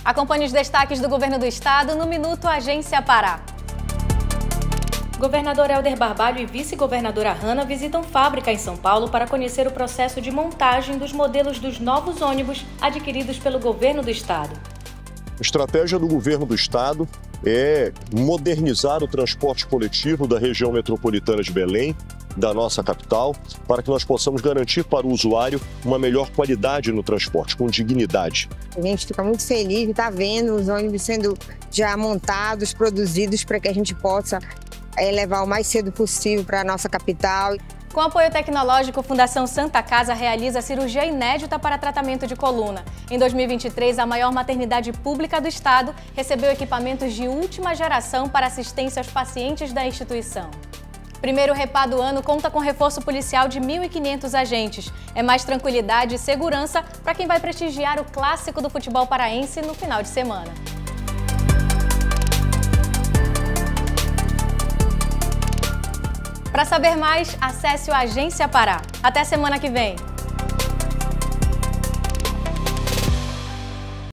Acompanhe os destaques do Governo do Estado no Minuto Agência Pará. Governador Helder Barbalho e vice-governadora Hanna visitam fábrica em São Paulo para conhecer o processo de montagem dos modelos dos novos ônibus adquiridos pelo Governo do Estado. A estratégia do Governo do Estado é modernizar o transporte coletivo da região metropolitana de Belém, da nossa capital, para que nós possamos garantir para o usuário uma melhor qualidade no transporte, com dignidade. A gente fica muito feliz de estar vendo os ônibus sendo já montados, produzidos, para que a gente possa levar o mais cedo possível para a nossa capital. Com apoio tecnológico, Fundação Santa Casa realiza cirurgia inédita para tratamento de coluna. Em 2023, a maior maternidade pública do estado recebeu equipamentos de última geração para assistência aos pacientes da instituição. Primeiro Repá do ano conta com reforço policial de 1.500 agentes. É mais tranquilidade e segurança para quem vai prestigiar o clássico do futebol paraense no final de semana. Para saber mais, acesse o Agência Pará. Até semana que vem!